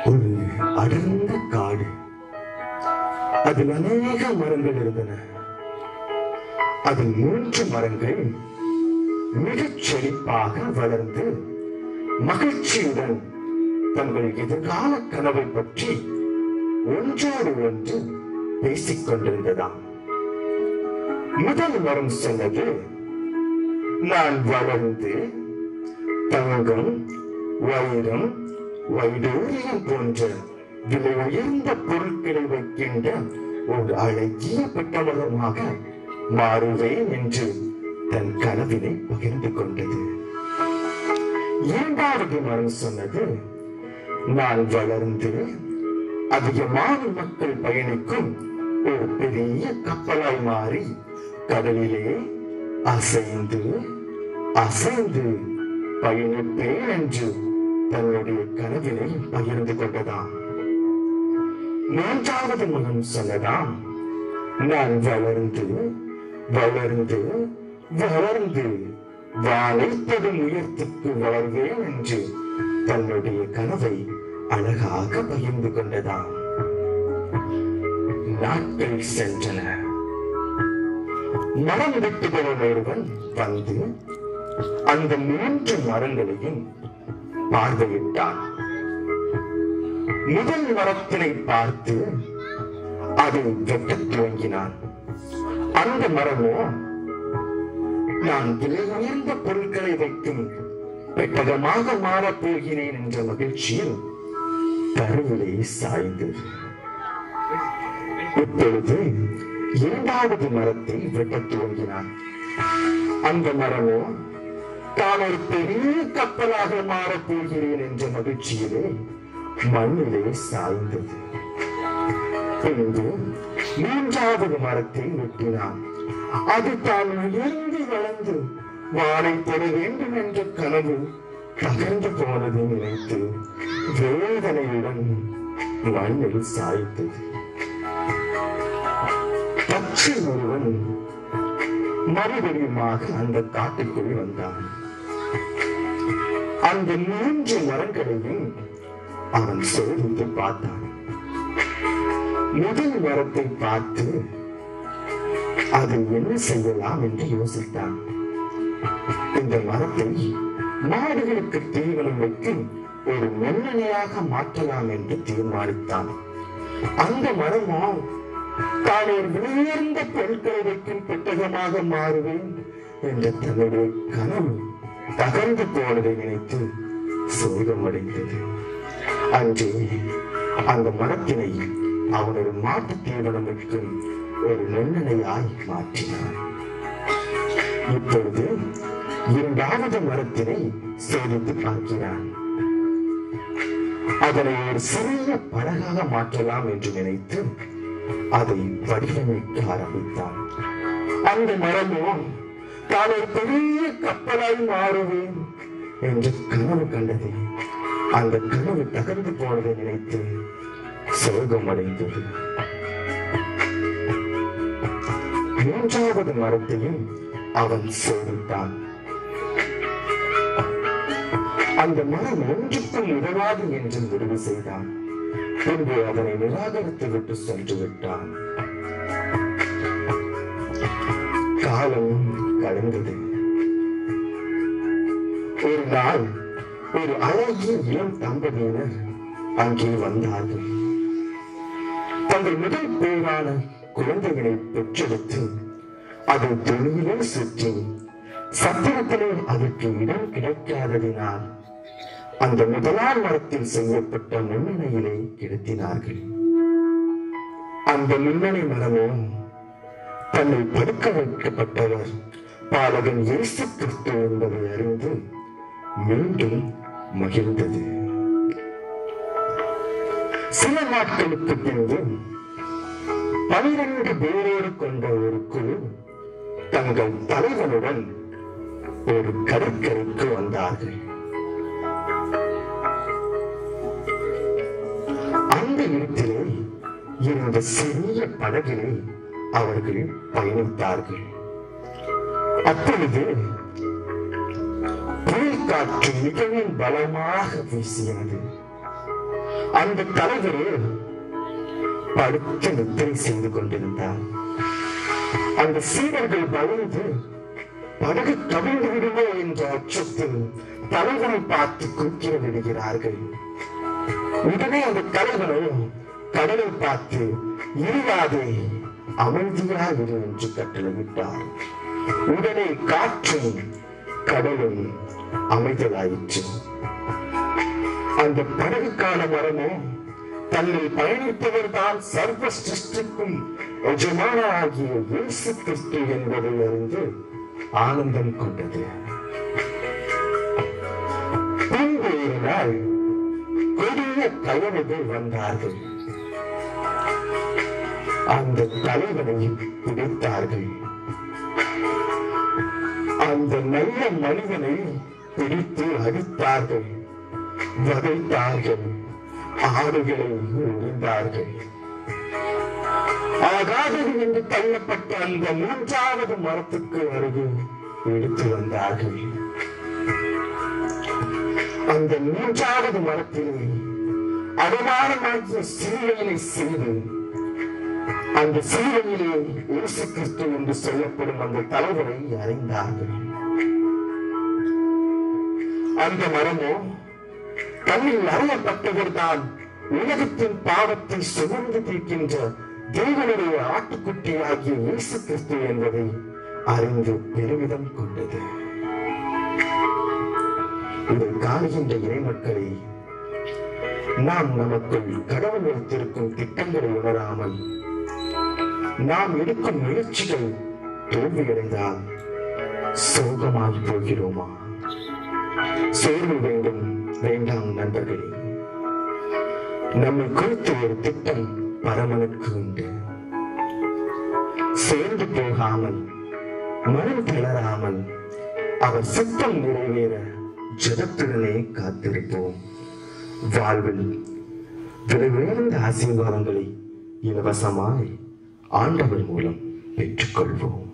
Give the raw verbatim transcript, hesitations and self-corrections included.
ஒரு அடர்ந்த காடு, அதில் அநேக மரங்கள் இருந்தன. அதில் மூன்று மரங்கள் மிகச் செழிப்பாக வளர்ந்து மகிழ்ச்சியுடன் தங்கள் எதிர்கால கனவை பற்றி ஒன்றோடு ஒன்று பேசிக் கொண்டிருந்ததாம். முதல் மரம் சொன்னது, நான் வளர்ந்து தங்கம், வைரம், வைடூரியம் போன்ற விலை உயர்ந்த பொருட்களை வைக்கின்ற ஒரு அழகிய பெட்டகமாக மாறுவேன் என்று தன் கனவினை பகிர்ந்து கொண்டது. இரண்டாவது மரம் சொன்னது, நான் வளர்ந்து அதிகமான மக்கள் பயணிக்கும் ஒரு பெரிய கப்பலாய் மாறி கடலிலே அசைந்து அசைந்து பயணிப்பேன் என்று தன்னுடைய கனவினை பகிர்ந்து கொண்டதாம். மூன்றாவது மகன் சொன்னதாம், நான் வளர்ந்து வளர்ந்து வளர்ந்து வாழைப்படும் உயரத்துக்கு வளர்வேன் என்று தன்னுடைய கனவை அழகாக பகிர்ந்து கொண்டதாம். நாட்கள் சென்றன. மரம் வெட்டுபவன் ஒருவன் வந்து அந்த மூன்று மரங்களையும் பார்வையிட்டான். முதல் மரத்தினை பார்த்து அதை வெட்டத் துவங்கினான். அந்த மரமோ, நான் விலை உயர்ந்த பொருட்களை வைக்கும் பெட்டகமாக மாறப் போகிறேன் என்ற மகிழ்ச்சியில் கருவிலே சாய்ந்தது. இப்பொழுது இரண்டாவது மரத்தை வெட்டத் துவங்கினான். அந்த மரமோ, தான் ஒரு பெரிய கப்பலாக மாறப் போகிறேன் என்ற மகிழ்ச்சியிலே மண்ணிலே சாய்ந்தது. பின்பு மூன்றாவது மரத்தை வெட்டினான். அது தான் உயர்ந்து வளர்ந்து வாழை பெற வேண்டும் என்ற கனவு தகர்ந்து போனதை நினைத்து வேதனையுடன் மண்ணில் சாய்த்தது. பச்சை ஒருவன் மறுபடியுமாக அந்த காட்டுக்குள் வந்தான். அந்த மூன்று மரங்களையும் அவன் சோதித்து பார்த்தான். முதல் மரத்தை பார்த்து அதை என்ன செய்யலாம் என்று யோசித்தான். இந்த மரத்தை மாடுகளுக்கு தீவனம் வைக்கும் ஒரு மண்ணெண்ணையாக மாற்றலாம் என்று தீர்மானித்தான். அந்த மரமோ, தான் ஒரு உயர்ந்த பொருட்களை வைக்கும் பெட்டகமாக மாறுவேன் என்ற தன்னுடைய கனவு தகர்ந்து போனதை நினைத்து சோகமடைந்தது. அன்றே அந்த மரத்தினை அவன் ஒரு மாட்டு தீவனம் வைக்கும் ஒரு நெண்ணெயாய் மாற்றினான். இப்பொழுது இரண்டாவது மரத்தினை சோதித்து பார்க்கிறான். அதனை ஒரு சிறிய படகாக மாற்றலாம் என்று நினைத்து அதை வடிவமைக்க ஆரம்பித்தான். அந்த மரமோ, தான் ஒரு பெரிய கப்பலாய் மாறுவேன் என்று கனவு கண்டது. அந்த கனவு தகர்ந்து போனதை நினைத்து சோகம் அடைந்தது. மூன்றாவது மரத்தையும் அவன் சோதித்தான். அந்த மரம் ஒன்றுக்கும் உதவாது என்று முடிவு செய்தான். பின்பு அதனை நிராகரித்து விட்டு சென்று விட்டான். காலம் கடந்தது. ஒரு நாள் ஒரு அழகிய இளம் தம்பதியினர் அங்கே வந்தார்கள். தங்கள் முதல் பேரான குழந்தைகளை பெற்றெடுத்து அதை தொழிலே சுற்றி சத்திரத்திலே அதற்கு இடம் கிடைக்காததினால் அந்த முதலாம் மரத்தில் செய்யப்பட்ட முன்னணியிலே கிடத்தினார்கள். அந்த முன்னணி மரமோ, தன்னை படுக்க வைக்கப்பட்டவர் பாலகன் இயேசு கிறிஸ்து என்பதை அறிந்து மீண்டும் மகிழ்ந்தது. சில நாட்களுக்கு பின்பு பனிரெண்டு பேரோடு கொண்ட ஒரு குழு தங்கள் தலைவனுடன் ஒரு கடற்கரைக்கு வந்தார்கள். அந்த இடத்திலே இருந்த சிறிய படகிலே அவர்கள் பயணித்தார்கள். அப்பொழுது புயல் காற்று மிகவும் பலமாக வீசியது. அந்த தலைவர் படுத்து நித்திரை செய்து கொண்டிருந்தார். அந்த சீடர்கள் பயந்து படகு கவிழ்ந்து விடுமோ என்ற அச்சத்தில் தலைவனை பார்த்து குறுக்கிட விடுகிறார்கள். உடனே அந்த தலைவனை கடலை பார்த்து இல்லாதே அமைதியா இரு என்று கட்டளையிட்டார். உடனே காற்றும் கடலும் அமைதலாயிற்று. அந்த படகுக்கான மரமோ தன்னில் பயணிப்பவர் தான் சர்வ சிருஷ்டிக்கும் எஜமானாகிய இயேசு கிறிஸ்து என்பதை அறிந்து ஆனந்தம் கொண்டது. பின்பு ஒரு நாள் கொடிய கயவர்கள் வந்தார்கள். அந்த தலைவனை பிடித்தார்கள். அந்த நல்ல மனிதனை பிடித்து அடித்தார்கள், வதைத்தார்கள், ஆடுகளை உறிந்தார்கள். ஆகாதது என்று தள்ளப்பட்ட அந்த மூன்றாவது மரத்துக்கு அருகே எடுத்து வந்தார்கள். அந்த மூன்றாவது மரத்திலே அவமானமாகிய சிலுவையினை செய்து அந்த சிலுவையிலே இயேசு கிறிஸ்து என்று சொல்லப்படும் அந்த தலைவரை அறைந்தார்கள். அந்த மரமோ கண்ணில் அறியப்பட்டவர் தான் உலகத்தின் பாவத்தை சுமந்து தீர்க்கின்ற தேவனுடைய ஆட்டுக்குட்டி ஆகிய இயேசு கிறிஸ்து என்பதை அறிந்து பெருமிதம் கொண்டது. இதை காணுகின்ற இறைமக்களை, நாம் நமக்குள் கடவுள் வைத்திருக்கும் திட்டங்களை உணராமல் நாம் எடுக்கும் முயற்சிகள் தோல்வியடைந்தால் சோகமாய் போகிறோமா? சோர்வு வேண்டும் வேண்டாம் நண்பர்களே. நம்மை குறித்து ஒரு திட்டம் பரமனுக்கு உண்டு. சேர்ந்து போகாமல், மனம் தளராமல் அவர் சித்தம் நிறைவேற ஜெபத்துடனே காத்திருப்போம். வாழ்வில் விலை உயர்ந்த ஆசீர்வாதங்களை இலவசமாய் ஆண்டவர் மூலம் பெற்றுக்கொள்வோம்.